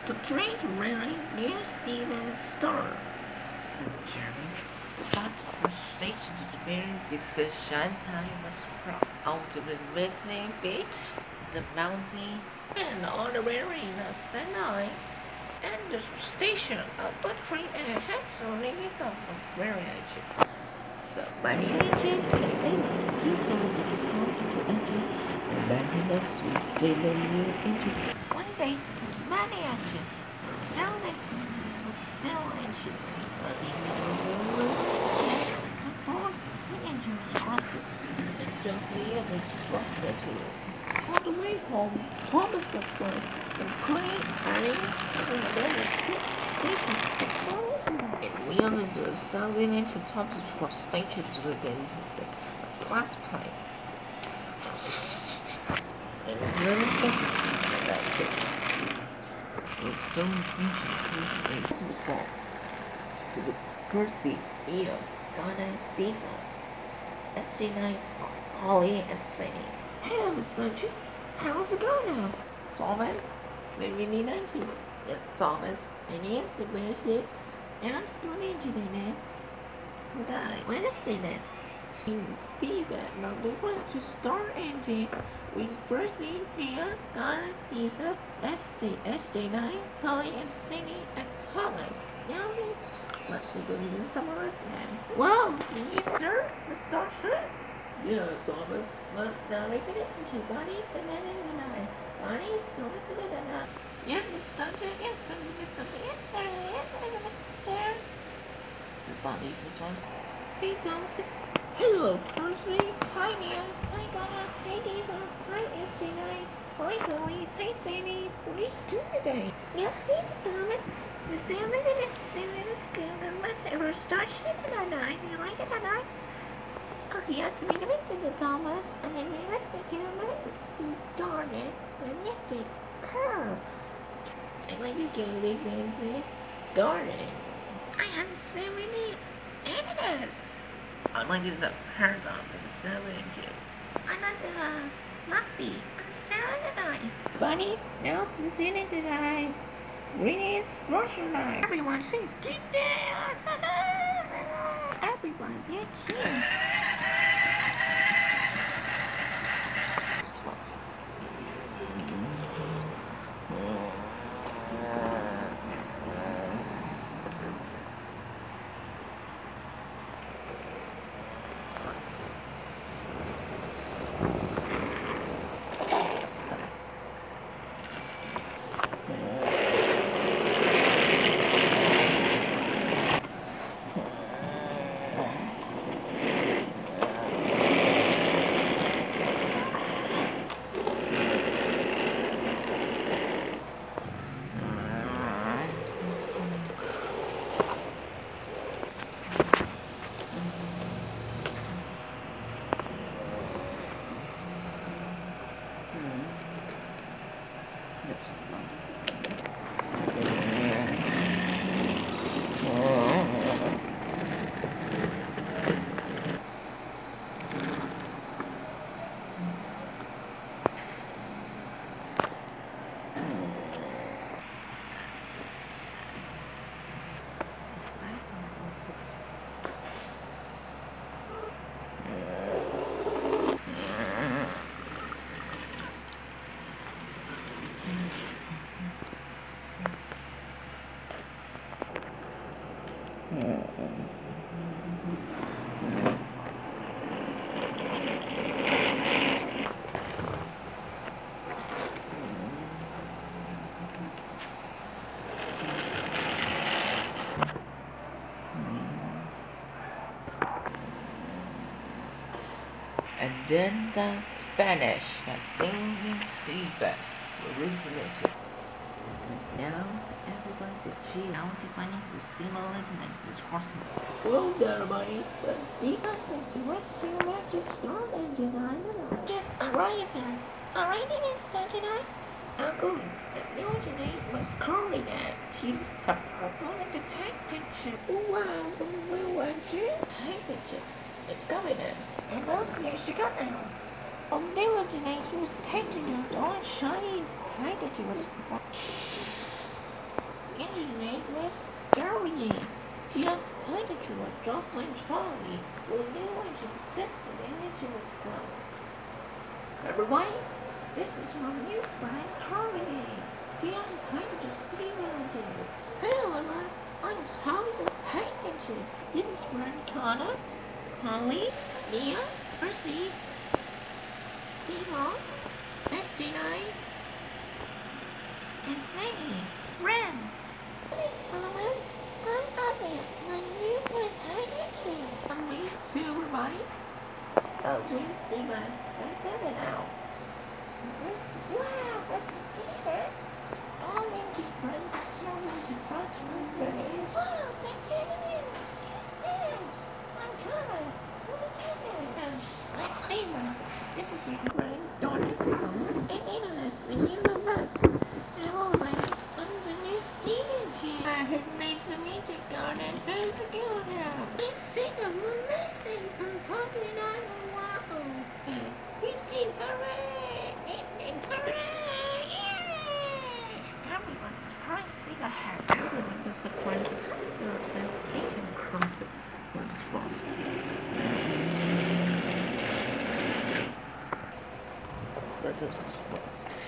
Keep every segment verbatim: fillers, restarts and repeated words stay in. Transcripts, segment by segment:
The train's running near Steven's store. The journey got to the station to the very decision time was crossed. Out of the visiting beach, the mountain, and all the wearing the Sinai, and the station of the train and the heads only got the very edge. So by the engine, the thing was too slow to start to enter, and then the seats they the new engine. One day, the money engine sell the sell engine. But the suppose the engine was rusted, and just the others rusted too. On the way home, Thomas got friend, including Harry, and then the station. And we only do something into Thomas for station to the gate of the class pipe. And then that it. It's still station to the base of small. So the Percy, Eo, Ghana, Diesel, S D nine, Holly, and Sadie. Hello, Miss Lunch. How's it going now? Thomas? Maybe need you. Yes, Thomas. And yes, the best. And I'm still an engineer. Die. Wednesday then. Steve at number one to start engine. We first need here, Ghana, Diesel, S C, S D nine, Holly, and Sadie, and Thomas. Now then. Let's see what we do tomorrow then. Wow, yes sir, let's start sir. Yeah, Thomas. Let's now make it into Bonnie, and then and I. Bonnie, Thomas, and then I. Yes, Mister Answer, Mister Answer, yes, Mister So Bonnie, this one. Hey Thomas. Hello, Percy. Hi Neil. Hi Ghana. Hi Diesel. Hi S G nine. Hi Holly. Hi Sandy. What are you doing today? Yeah, hey Thomas. The seven minutes, seven still and let's ever start shipping at night. You like it at night? Oh, you have to make it into the Thomas, and then you have to get a minutes. Darn it, and you have to curve. I like to get a big fancy. Darn it. I have so many enemies. I like to the paragon and seven inches. I like to uh, Lumpy and seven tonight. Bunny, now to see it tonight. Greenies, Russian night. Everyone sing get down! Everyone get here. And then the finish, that thing feedback originated. And now everyone could see now defining the stimulus and this crossing. Well there, buddy. The Stephen and the rest of the electric star engine, I don't know. Alright, sir. Alright, it is done tonight. Now good. The new engineer was calling that. She's stuck up on the detective. Oh wow, the new engine. Hey, picture. It's coming in. And look, here she got now. Oh, there was the next was taking her. All shiny and tight that she was. engineer was Germany. She has started to a Jocelyn Charlie with new engine system and engine was closed. Everybody, this is my new friend Harmony. She has a time to steam engine. Hello everyone, I'm Thomas of Paint Engine. This is friend Connor, Holly, Mia, Percy, Diesel, S D nine, and Sadie. Friends! Hey Thomas, I'm Ozzy, my new friend Paint Engine. I'm me too everybody. Oh, James Steven, I'm Kevin now. This, wow, that's Steven. All my friends so much approximately friends. Wow, thank you. Yeah, I'm Connor. I'm Kevin. I'm Steven. This is your friend, Donna, and Anna, the new of us. And all of us, I'm the new Steven G. Nice to meet you, Connor. How's it going now? I think I'm amazing. I'm hungry now. Hooray! Hooray! Yeah! Everyone's surprised to see the hair. Everyone does a point faster than station across the first spot. But this is what.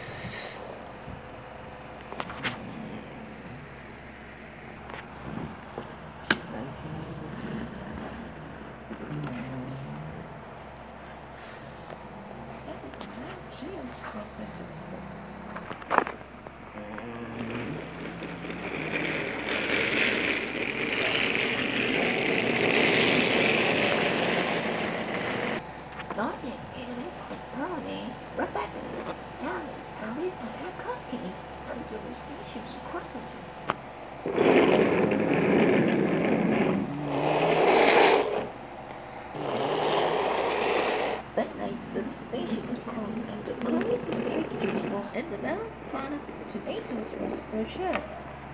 Isabel, Fauna, tomatoes was their chef.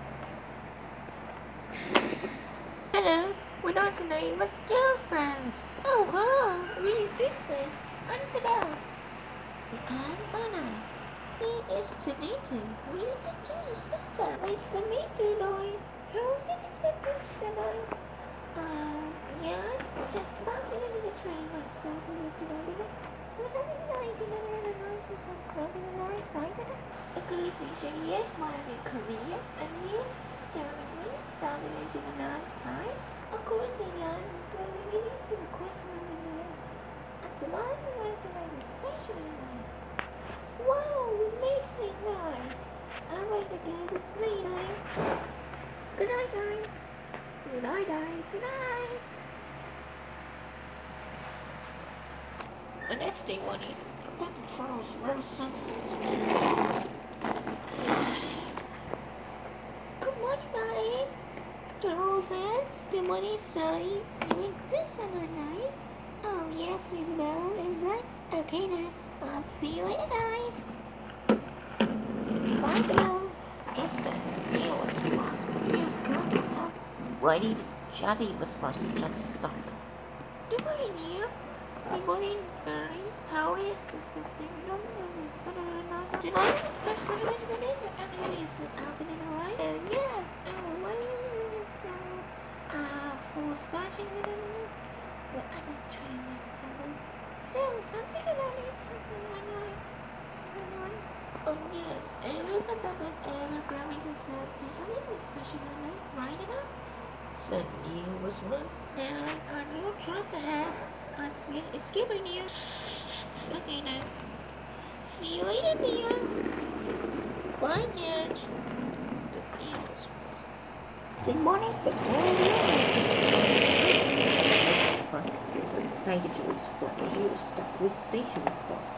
Hello, we're not tonight, let's girlfriends. Oh, huh, really different. I'm Isabel. I'm Fauna. He is tomato. We are the two sister. Nice to meet you, Lloyd. How's it with this summer? Uh, yes, just found it in the train myself to live together. So that is nineteen ninety-nine percent probably right, right? A good teacher, yes, mine in Korea, and your sister and me, Southern eighty-nine, right? Of course, they are, so we get into the question of the night. At the line, we went to my station night. Wow, amazing night! I'm ready to go to sleep night. Good night, guys. Good night, guys. Good night. And that's the one in Charles Wilson. Good morning, buddy. Charles fans, good morning, Sally. Doing this other night? Oh, yes, Isabel. Is that okay then? I'll see you later, guys. Bye, Bill. Just then, Neil was lost. Here's Curtis. Righty, Chatty was first just stop. Good morning, Neil. Good morning, Barry. How is the system? No one is better than not. Did I expect what it is? Everything is happening alright? Uh, yes, our way is so, uh, for splashing with it. But I was trying myself. So, I'm thinking about this person I know. I know. Oh, yes, I remember that ever grabbing himself. There's something special in it, right enough? Said Neil was once. Now, I no trust I have. I'm skipping you. Okay then. See you later, Mia. Bye, George. The Eagles. Good morning. Good morning. The stage was for you stuck with station bus.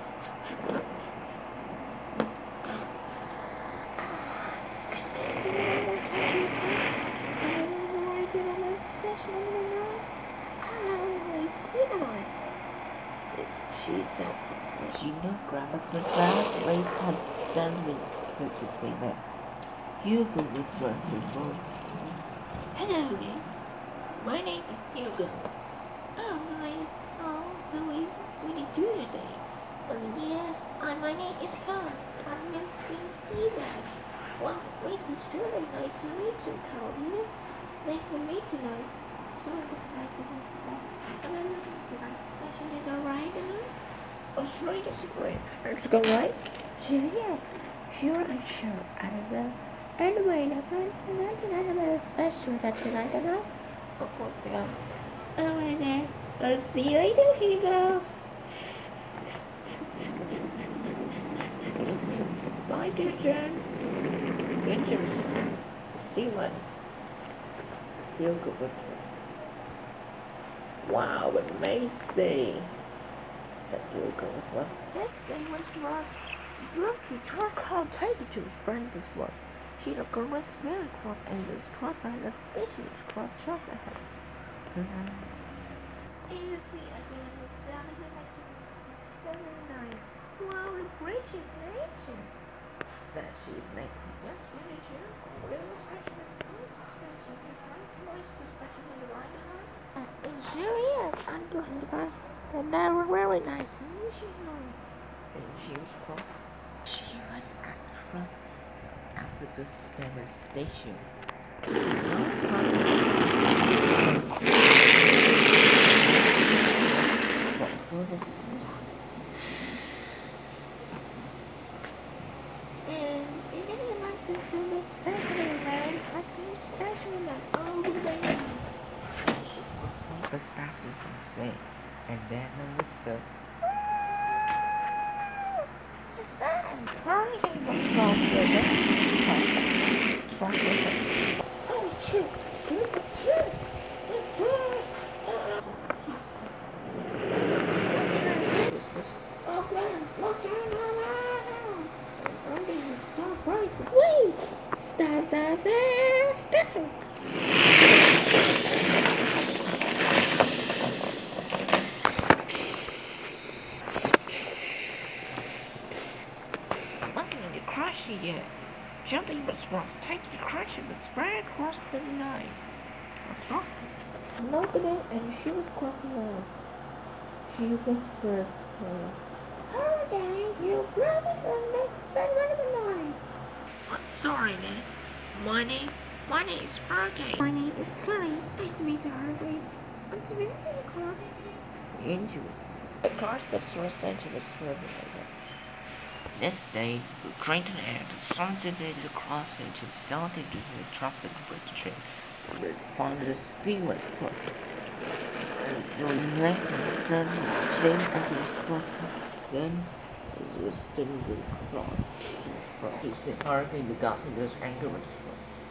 She said, she knew Grandma's McGrath raised had sandwich, which is way back. Hugo was Russell Boy. Hello again. My name is Hugo. Oh, my, oh, Louis, what did you do today? Oh, yeah, uh, my name is Con. I'm Mister Steven. Wow, nice to meet you. Nice to meet you, Carolina. Nice to meet you now. So I would like to know stuff. And then the next session is alright, you know? Oh, sure, it's great. Are you going right? Sure, yes. Sure, I'm sure. I don't know. Anyway, I find I have a special that tonight, you know? Of course, yeah. Anyway, then. Let's see you later, Hugo. Bye, teacher. Adventures. Steven. Feel good with us. Wow, amazing. Said feel good with us. Yes, they went for us. Look, the truck can't take it to his friend this was. She the girl very cross and this truck and the species cross just ahead. Mm-hmm. And you see again the seven seventy-nine. Wow, the gracious nature. That she's making. Yes, really true. Real special special twice special in the right hand. Yes, it sure is. I'm doing the best. And they were very nice. And you should know. And she was cross. She was across after the Spanish station. But for the stop. And it didn't like to assume a special man. I see special man all the way. She's crossing the special from say. And then there was the Hurry and go cross the Trust it. Oh, shit. Shit. Shit. Oh, man. Watch out. Oh, this is so bright. Wait. Star, star, star, star. Yet. Jumping was wrong. Take the crash and spread across the line. What's wrong? Nobody and she was crossing the line. She whispers her. Hurricane, you promised to make spend one of the line. I'm sorry, man. My name, my name is Hurricane. My name is Harry. Nice to meet you, Hurricane. I'm to meet you in the cross. Injuries. The cross was through center was swerving over. Next day, the train and something to the crossing to something to the traffic bridge train. We found the steamer port. And so the next sun train into the crossing. Then it was still the cross. He said, hurricane the gas and there's anger with the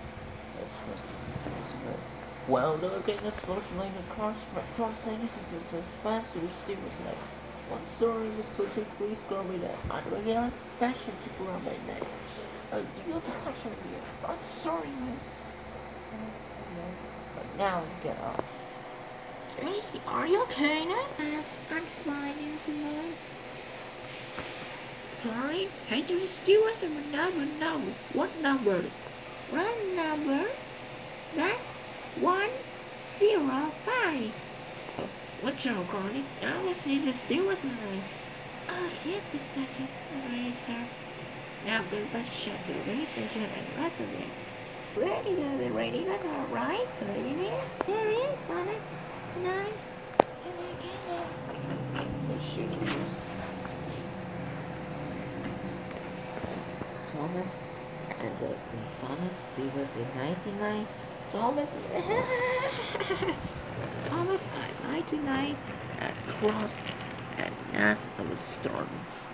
cross. Well, the again, especially the cross crossing is a fast to the steamer's leg. I'm sorry, Mister Two, please grab me that. I don't get passion to grab my neck. Uh, do you have passion here? I'm sorry, man. But now, get up. Really? Are you okay now? Yes, I'm fine, Simone. Sorry? Hey, do you still want some number? No. What numbers? One number? That's one, zero, five. What's your calling? I was in the steward's line. Oh, yes, Mister King. Alright, sir. Now the bus shows the researcher and resident. Where do you go? The radios are right, so you know. There is, Thomas. Nine. And I get it. They shoot you. Thomas and the and Thomas Stewart in ninety-nine. Thomas. Thomas at ninety-nine at cross at Nas of a storm.